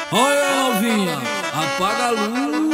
Olha, novinha, apaga a luz.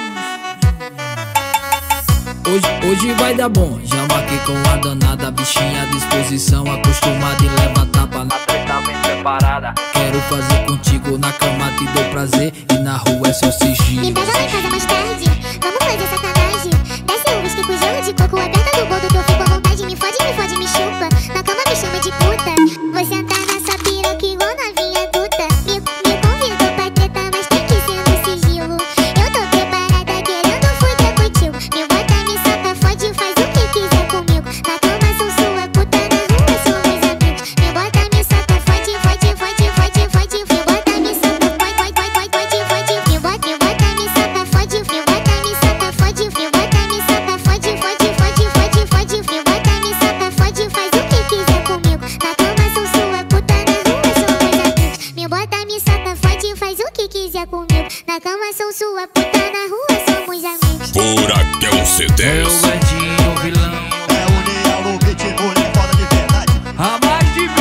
Hoje vai dar bom. Já marquei com a danada, bichinha à disposição, acostumada e leva tapa na treta bem preparada. Quero fazer contigo na cama, te dou prazer, e na rua é só sigilo. Me pega lá em casa mais tarde, vamos fazer sacanagem. Desce o whisky com gelo de coco, aberta do boldo que eu fico à vontade. Me fode, me chupa, na cama me chama de puta. Vou sentar nessa piroca igual novinha adulta. Me convidou pra treta, mas tem que ser no sigilo. Eu tô preparada querendo fuder contigo. Me bota, me solta, fode, faz o que quiser comigo. Na cama sou sua puta, na rua somos amigos. Me bota, me solta, fode, fode, fode, fode, fode. Me bota, me solta, fode, fode, fode, fode. Me bota, me solta, fode, me bota, me solta, fode. Me bota, me solta, fode, fode, fode, fode, fode. Me bota, me solta, fode, faz o que quiser comigo. Na cama sou sua puta, na rua somos amigos. Me bota, me solta, fode, faz o que quiser comigo. Na cama sou sua puta, na rua somos amigos. Furacão C10. É o Betinho, o vilão. É união, o pitbull é foda de verdade. A mais de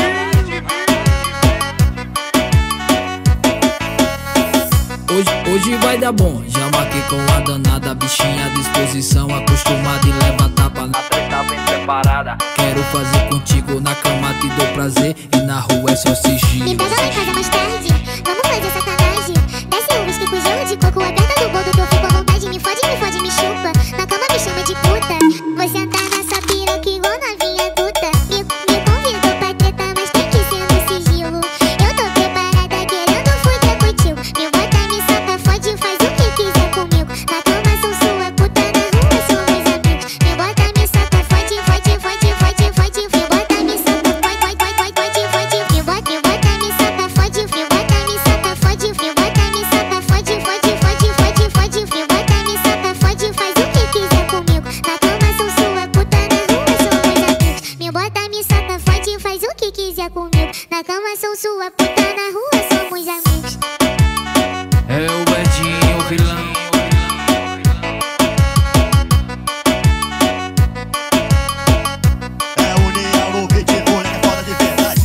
20. Hoje vai dar bom. Já marquei com a danada, bichinha à disposição, acostumada e leva tapa na treta bem preparada. Quero fazer contigo na cama, te dou prazer, e na rua é só sigilo. Me pega lá em casa mais tarde, vamos fazer sacanagem. Desce o whisky com gelo de coco, aberta do boldo que eu fico à vontade. Me fode, me chupa, na cama me chama de puta. Vou sentar nessa piroca igual novinha adulta. Me convidou pra treta, mas tem que ser no sigilo. Eu tô preparada querendo fuder contigo. Me bota, me solta, fode, faz o que quiser comigo. Na cama sou sua puta, na rua somos amigos. Me bota, me solta, fode, fode, fode, fode, fode. Me bota, me solta, fode, fode, fode, fode. Me bota, me solta, fode, me bota, me solta, fode. Me bota, me solta, fode, fode, fode, fode, fode. Me bota, me solta, fode, faz o que quiser comigo. Na cama sou sua puta, na rua somos amigos. Me bota, me solta, fode, faz o que quiser comigo. Na cama sou sua puta, na rua somos amigos. É o Betinho, o vilão. É união, o pitbull é foda de verdade.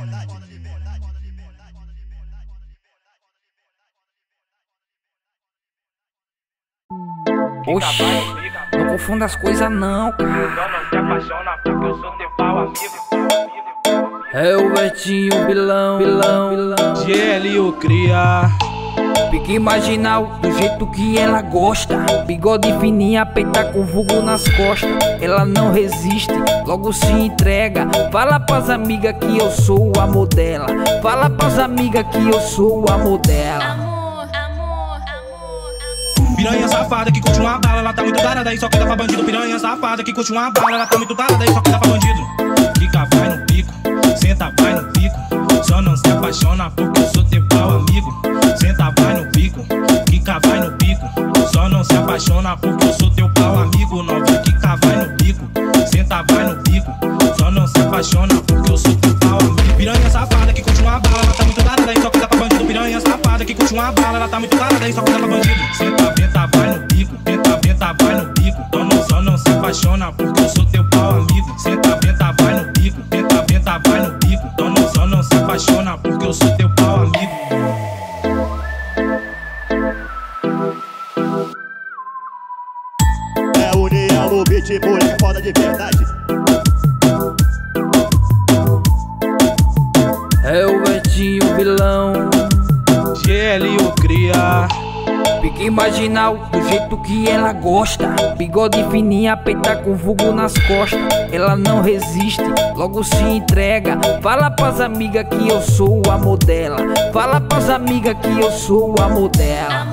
Oxi, não confunda as coisas não, cara. Não se apaixona porque eu sou teu pau amigo. É o Betinho, o vilão. GL o cria. Pique marginal, do jeito que ela gosta. Bigode fininha, peita com vulgo nas costas. Ela não resiste, logo se entrega. Fala pras amigas que eu sou o amor dela. Fala pras amigas que eu sou o amor dela. Piranha safada que curte uma bala, ela tá muito tarada e só quer dar pra bandido. Piranha safada que curte uma bala, ela tá muito tarada e só quer dar pra bandido. Fica, vai no pico, senta, vai no pico. Só não se apaixona porque eu sou teu pau amigo. Senta, vai no pico, fica, vai no pico. Só não se apaixona porque eu sou teu pau amigo. Novinha, fica, vai no pico, senta, vai no pico. Só não se apaixona porque eu sou teu pau amigo. Piranha safada que curte uma bala, ela tá muito tarada e só quer dar pra bandido. Piranha safada que curte uma bala, ela tá muito tarada e só quer dar pra bandido. Senta, venta, vai no pico, venta, vai no pico. Só não se apaixona porque eu sou teu pau amigo. Senta, venta, vai no pico, venta, vai no pico. Só não se apaixona porque eu sou teu pau amigo. É união, o pitbull é foda de verdade. É o Betinho, o vilão. GL o cria. Pique marginal, do jeito que ela gosta. Bigode fininha, peita com vulgo nas costas. Ela não resiste, logo se entrega. Fala pras amigas que eu sou o amor dela. Fala pras amigas que eu sou o amor dela.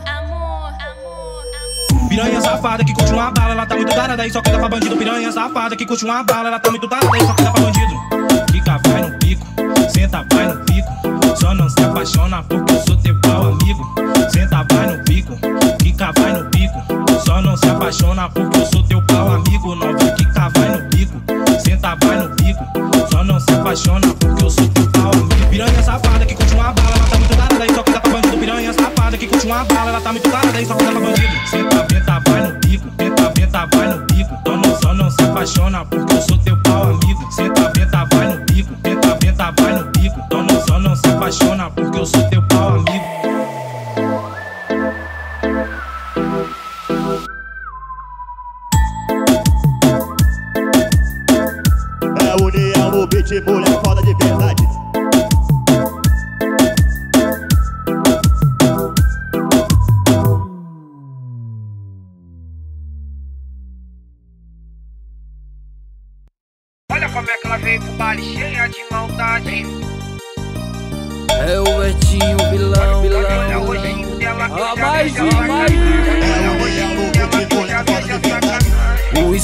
Piranha safada que curte uma bala, ela tá muito tarada e só quer dar pra bandido. Piranha safada que curte uma bala, ela tá muito tarada e só quer dar pra bandido. Fica, vai no pico, senta, vai no pico. Só não se apaixona porque eu sou teu pau amigo. Senta, vai no pico, fica, vai no pico. Só não se apaixona porque eu sou teu pau amigo. Novinha, fica, vai no pico, senta, vai no pico. Só não se apaixona porque eu sou teu pau amigo. Piranha safada que curte uma bala, ela tá muito tarada e só quer dar pra bandido. Piranha safada que curte uma bala, ela tá muito tarada e só quer dar pra bandido. Senta, venta, vai no pico, venta, vai no pico. Só não se apaixona porque eu sou teu pau amigo. Senta, venta, vai no pico, vai no pico. Só não se apaixona porque eu sou teu pau amigo.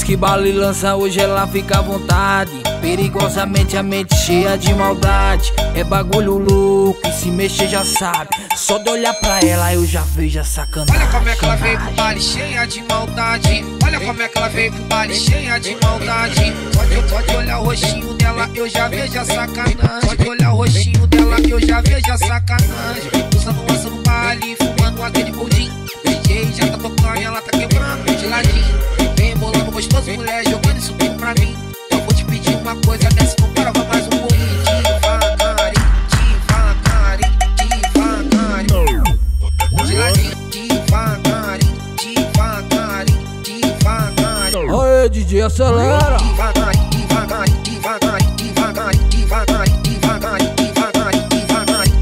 Uísque, bala e lança, hoje ela fica à vontade. Perigosamente a mente cheia de maldade. É bagulho louco e se mexer já sabe. Só de olhar pra ela eu já vejo a sacanagem. Olha como é que ela veio pro baile cheia de maldade. Olha como é que ela veio pro baile cheia de maldade. Pode olhar o rostinho dela, eu já vejo a sacanagem. Pode olhar o rostinho dela, eu já vejo a sacanagem. Usando lança no baile, fumando aquele pudim. DJ já tá tocando e ela tá quebrando de ladinho. Vem bolando gostoso, mulher, jogando isso tudo pra mim. Eu vou te pedir uma coisa, desce, não para, vai mais um pouquinho. Devagarinho, devagarinho, devagarinho. De ladinho, devagarinho, devagarinho, devagarinho. Aê, DJ, acelera! Devagarinho, devagarinho, devagarinho, devagarinho, devagarinho, devagarinho, devagarinho, devagarinho.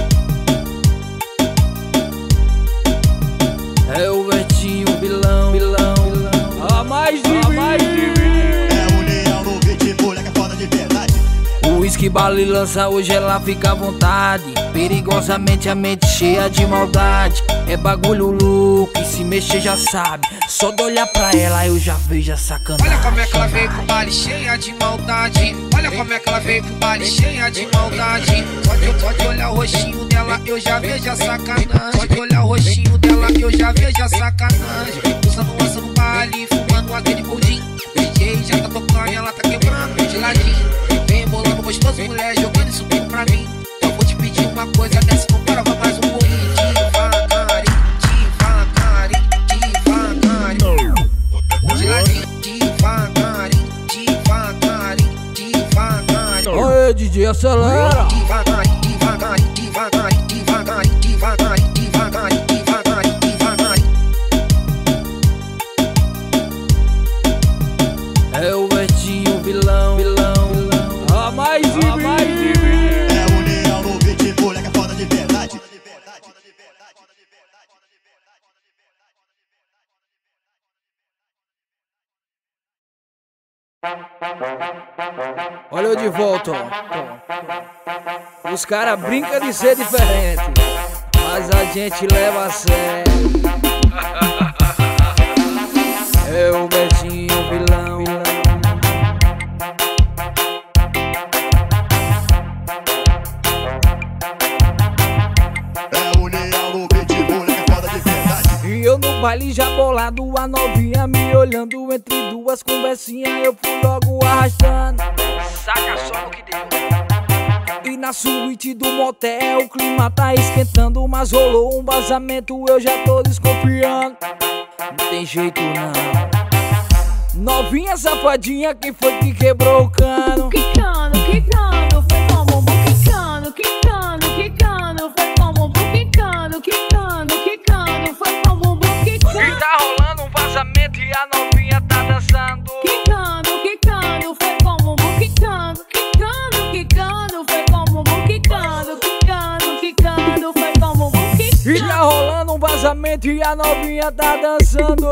É o Betinho, vilão, vilão, vilão. A mais de mim. É o leão no beat, moleque é foda de verdade. Uísque, bala e lança, hoje ela fica à vontade. Perigosamente a mente cheia de maldade. É bagulho louco e se mexer já sabe. Só de olhar pra ela eu já vejo a sacanagem. Olha como é que ela veio pro baile cheia de maldade. Olha como é que ela veio pro baile cheia de maldade. Pode olhar o rostinho dela, eu já vejo a sacanagem. Pode olhar o rostinho dela, eu já vejo a sacanagem. Usando lança no baile, fumando aquele pudim. DJ já tá tocando e ela tá quebrando de ladinho. Vem bolando gostoso, mulher, jogando isso tudo pra mim. Eu vou te pedir uma coisa, desce, não para, vai mais um pouquinho. Devagarinho, devagarinho, devagarinho. De ladinho, devagarinho, devagarinho, devagarinho. Aê, DJ, acelera! Devagarinho, devagarinho, devagarinho, devagarinho, devagarinho, devagarinho, devagarinho, devagarinho. É o Betinho, vilão, vilão, vilão. A mais de mim. É o leão no beat, moleque é foda de verdade. Olha eu de volta, ó. Os caras brincam de ser diferente, mas a gente leva a sério. É o Betinho, vilão, vilão. É o leão no beat, moleque é foda de verdade. E eu no baile já bolado, a novinha me olhando. Entre duas conversinhas eu fui logo arrastando. Saca só no que deu. E na suíte do motel o clima tá esquentando, mas rolou um vazamento, eu já tô desconfiando. Não tem jeito não. Novinha safadinha, quem foi que quebrou o cano? Quicando, quicando, foi como um quicando, quicando, quicando, foi como um quicando, quicando, quicando, foi como um quicando. E tá rolando um vazamento e a novinha tá dançando. Quicando, quicando, foi como um quicando, quicando, quicando, foi como um quicando, quicando, quicando, foi como um quicando. E tá rolando um vazamento e a novinha tá dançando.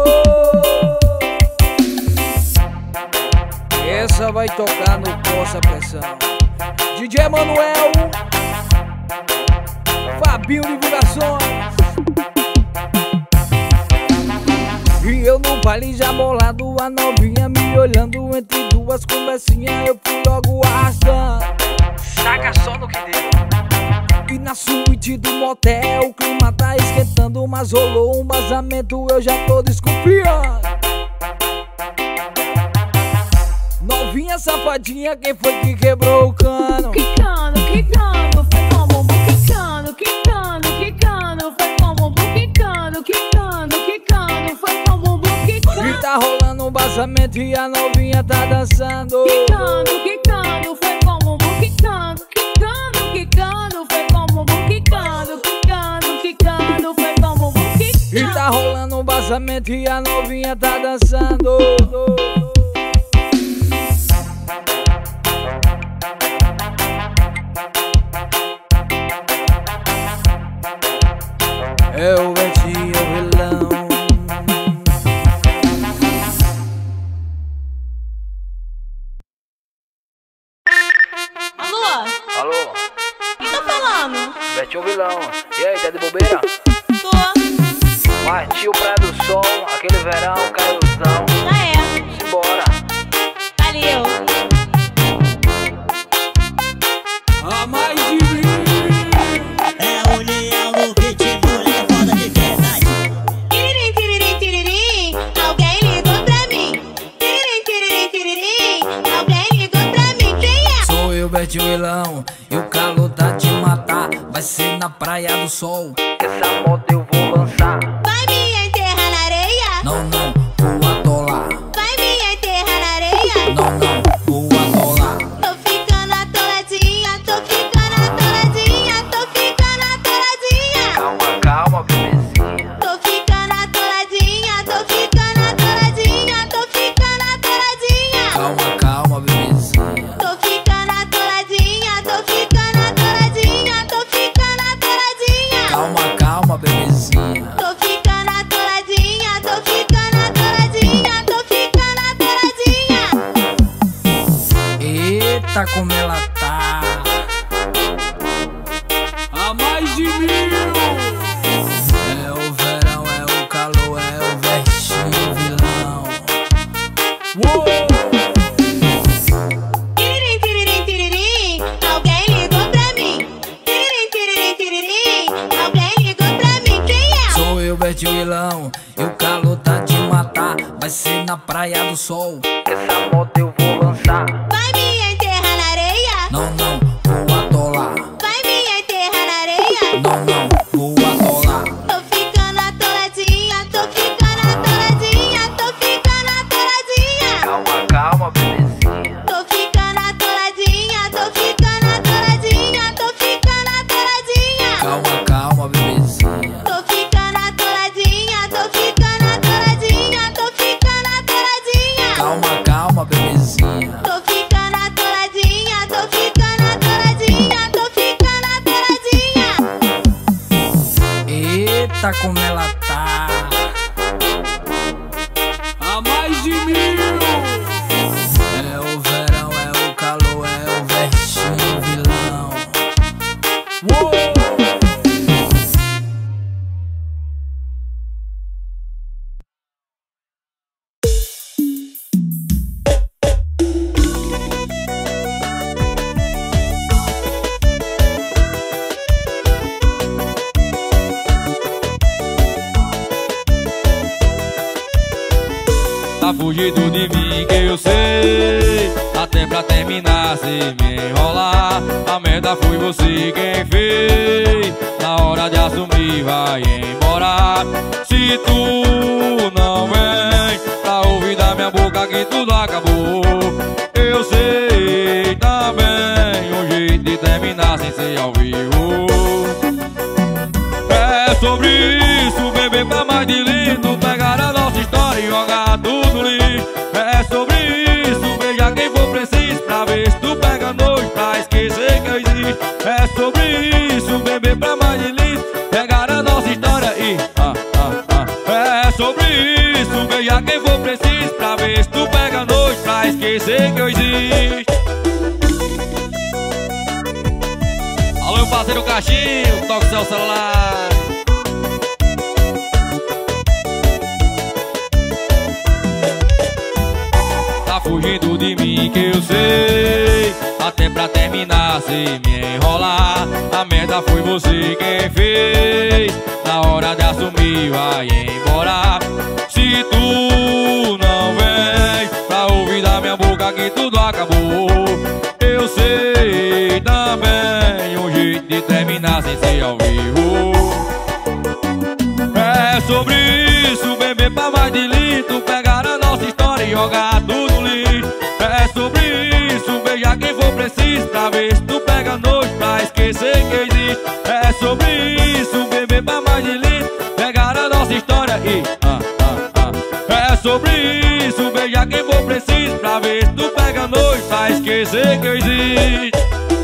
Essa vai tocar no Poça Pressão. DJ Manuel, Fabinho Divulgações. E eu no baile já bolado, a novinha me olhando. Entre duas conversinhas eu fui logo arrastando. Saca só no que deu. E na suíte do motel o clima tá esquentando, mas rolou um vazamento, eu já tô desconfiando. Novinha safadinha, quem foi que quebrou o cano? Quicando, quicando, foi como um quicando, quicando, quicando, foi como um quicando, quicando, quicando, foi como um quicando. E tá rolando um vazamento e a novinha tá dançando. Quicando, quicando, foi como um quicando, quicando, quicando, foi como um quicando, quicando, quicando, foi como um quicando. E tá rolando um vazamento e a novinha tá dançando. É o Betinho, vilão. Alô? Alô, Quem tá falando? Betinho, vilão. E aí, tá de bobeira? Tô. Partiu Praia do Sol, aquele verão, caiuzão. Já é. Simbora. praia do sol. Essa moda eu vou lançar. Vai me enterrar na areia? Não, não, vou atolar. Vai me enterrar na areia? Não, não, vou atolar. Tô ficando atoladinha, tô ficando atoladinha, tô ficando atoladinha. Calma, calma, bebezinha. Tô ficando atoladinha, tô ficando atoladinha, tô ficando atoladinha. Calma, calma, bebezinha. Tô ficando atoladinha, tô ficando atoladinha, tô ficando atoladinha. Calma, calma, bebezinha. Tô ficando atoladinha, tô ficando atoladinha, tô ficando atoladinha. Eita, como ela tá. A mais de 1000. É o verão, é o calor, é o vertinho vilão. Uou! Tiririm, tiririm, tiririm, alguém ligou pra mim. Tiririm, tiririm, tiririm, alguém ligou pra mim. Quem é? Sou eu, Bertinho Vilão, e o calor tá de matar. Vai ser na praia do sol. Essa moda eu vou lançar. Vai me enterrar na areia? Não, não, vou atolar. Vai me enterrar na areia? Não, não, vou atolar. Tô ficando atoladinha, tô ficando atoladinha, tô ficando atoladinha. Calma, calma, bebezinha. Tô ficando atoladinha, tô ficando atoladinha, tô ficando atoladinha. Calma, calma, bebezinha. Tô ficando atoladinha, tô ficando atoladinha, tô ficando atoladinha. Calma, calma, bebezinha. Tô ficando atoladinha, tô ficando atoladinha, tô ficando atoladinha. Eita, como ela tá. A mais de 1000. É o verão, é o calor, é o vertinho vilão. Uou! Tá fugindo de mim que eu sei. Até pra terminar se me enrolar. A merda foi você quem fez. Na hora de assumir vai embora. Se tu não vem pra ouvir da minha boca que tudo acabou. Eu sei também um jeito de terminar sem ser ao vivo. É sobre isso, beber pra mais de litro. Pegar a nossa história e jogar tudo no lixo. É sobre isso, beija quem for preciso. Pra ver se tu pega noite, pra esquecer que eu existo. É sobre isso, beber pra mais de litro. Pegar a nossa história e É sobre isso, beija quem for preciso. Pra ver se tu pega noite, pra esquecer que eu existo. Alô, meu parceiro Caixinho, toca o seu celular. Tá fugindo de mim que eu sei. Até pra terminar se me enrolar. A merda foi você quem fez. Na hora de assumir vai embora. Se tu não vem pra ouvir da minha boca que tudo acabou. Eu sei também um jeito de terminar sem ser ao vivo. É sobre isso, beber pra mais de litro. Pegar a nossa história e jogar tudo no lixo. É sobre isso, beijar quem for preciso. Pra ver se tu pega noite, pra esquecer que existe. É sobre isso, beber pra mais de litro. Pegar a nossa história e É sobre isso, beijar quem for preciso. Pra ver se tu pega noite, pra esquecer que eu existo.